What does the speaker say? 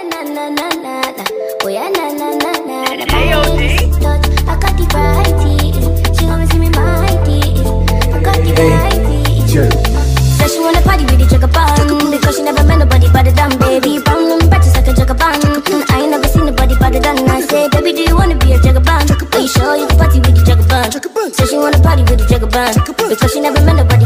na na na na na. Oh yeah, na na na na na. Touch, I got the variety. She wanna see me mighty. I got the variety. Says she wanna party with the Jagaban, because she never met nobody better than baby. Brown and practice like a Jagaban. I ain't never seen nobody better than I say, baby, do you wanna be a Jagaban? Are you sure you can party with the Jagaban? Says she wanna party with the Jagaban, because she never met nobody